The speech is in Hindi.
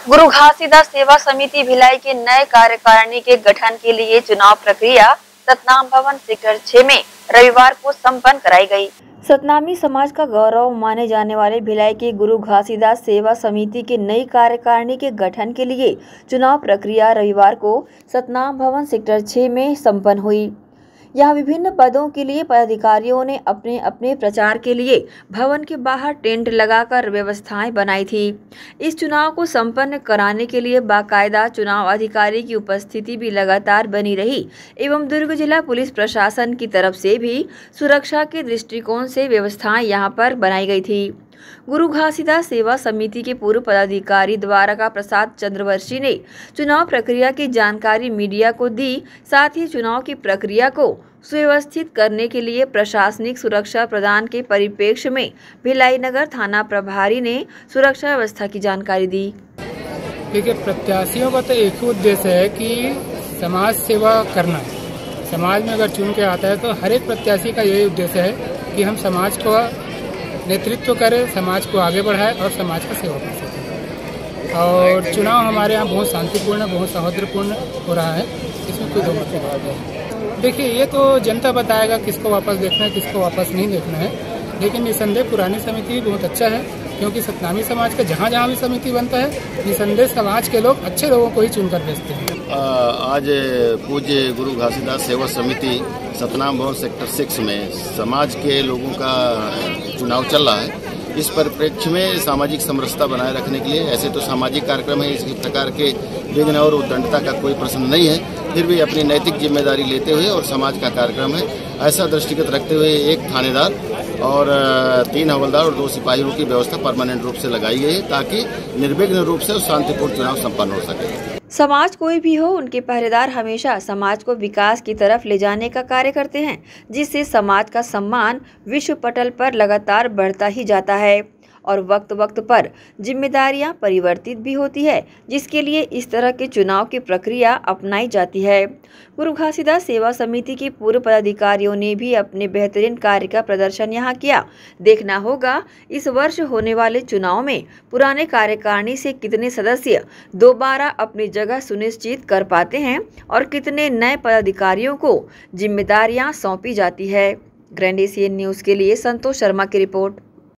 गुरु घासीदास सेवा समिति भिलाई के नए कार्यकारिणी के गठन के लिए चुनाव प्रक्रिया सतनाम भवन सेक्टर 6 में रविवार को संपन्न कराई गई। सतनामी समाज का गौरव माने जाने वाले भिलाई के गुरु घासीदास सेवा समिति के नई कार्यकारिणी के गठन के लिए चुनाव प्रक्रिया रविवार को सतनाम भवन सेक्टर 6 में संपन्न हुई। यहाँ विभिन्न पदों के लिए पदाधिकारियों ने अपने अपने प्रचार के लिए भवन के बाहर टेंट लगाकर व्यवस्थाएं बनाई थी। इस चुनाव को संपन्न कराने के लिए बाकायदा चुनाव अधिकारी की उपस्थिति भी लगातार बनी रही एवं दुर्ग जिला पुलिस प्रशासन की तरफ से भी सुरक्षा के दृष्टिकोण से व्यवस्थाएं यहां पर बनाई गई थी। गुरु घासीदास सेवा समिति के पूर्व पदाधिकारी द्वारका प्रसाद चंद्रवंशी ने चुनाव प्रक्रिया की जानकारी मीडिया को दी। साथ ही चुनाव की प्रक्रिया को सुव्यवस्थित करने के लिए प्रशासनिक सुरक्षा प्रदान के परिप्रेक्ष्य में भिलाई नगर थाना प्रभारी ने सुरक्षा व्यवस्था की जानकारी दी। देखिए, प्रत्याशियों का तो एक ही उद्देश्य है कि समाज सेवा करना। समाज में अगर चुन के आता है तो हर एक प्रत्याशी का यही उद्देश्य है कि हम समाज को नेतृत्व करें, समाज को आगे बढ़ाए और समाज का सेवा कर सकें। और चुनाव हमारे यहाँ बहुत शांतिपूर्ण, बहुत सौहार्दपूर्ण हो रहा है, इसमें कोई दो मत की बात है। देखिए, ये तो जनता बताएगा किसको वापस देखना है, किसको वापस नहीं देखना है। लेकिन निसंदेह पुरानी समिति बहुत अच्छा है, क्योंकि सतनामी समाज का जहाँ जहाँ भी समिति बनता है, निसंदेह समाज के लोग अच्छे लोगों को ही चुनकर भेजते हैं। आज पूज्य गुरु घासीदास सेवा समिति सतनाम भवन सेक्टर 6 में समाज के लोगों का चुनाव चल रहा है। इस परिप्रेक्ष्य में सामाजिक समरसता बनाए रखने के लिए, ऐसे तो सामाजिक कार्यक्रम है, इस प्रकार के विघ्न और उद्दंडता का कोई प्रश्न नहीं है, फिर भी अपनी नैतिक जिम्मेदारी लेते हुए और समाज का कार्यक्रम है, ऐसा दृष्टिगत रखते हुए एक थानेदार और 3 हवलदार और 2 सिपाहियों की व्यवस्था परमानेंट रूप से लगाई गई है, ताकि निर्विघ्न रूप से शांतिपूर्ण चुनाव संपन्न हो सके। समाज कोई भी हो, उनके पहरेदार हमेशा समाज को विकास की तरफ ले जाने का कार्य करते हैं, जिससे समाज का सम्मान विश्व पटल पर लगातार बढ़ता ही जाता है और वक्त वक्त पर जिम्मेदारियां परिवर्तित भी होती है, जिसके लिए इस तरह के चुनाव की प्रक्रिया अपनाई जाती है। गुरु घासीदास सेवा समिति के पूर्व पदाधिकारियों ने भी अपने बेहतरीन कार्य का प्रदर्शन यहां किया। देखना होगा इस वर्ष होने वाले चुनाव में पुराने कार्यकारिणी से कितने सदस्य दोबारा अपनी जगह सुनिश्चित कर पाते हैं और कितने नए पदाधिकारियों को जिम्मेदारियां सौंपी जाती है। ग्रैंड एशियन न्यूज़ के लिए संतोष शर्मा की रिपोर्ट।